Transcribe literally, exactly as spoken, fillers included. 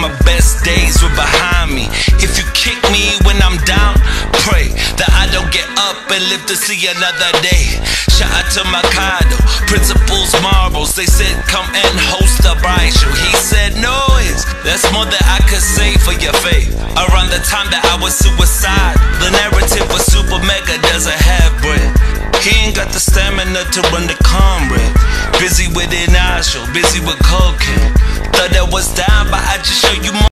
my best days were behind me. If you kick me when I'm down, pray that I don't get up and live to see another day. Shout out to Mikado, principals, marbles. They said come and host a bride show. He said noise, that's more than I could say for your faith. Around the time that I was suicide, the narrative was super mega doesn't have bread. He ain't got the stamina to run the comrade. Busy with an eye show, busy with cocaine. Thought that was down, but I just show you more.